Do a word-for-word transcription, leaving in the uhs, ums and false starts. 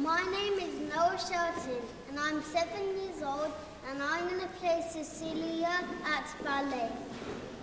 My name is Noah Shelton and I'm seven years old and I'm going to play Cecilia at ballet.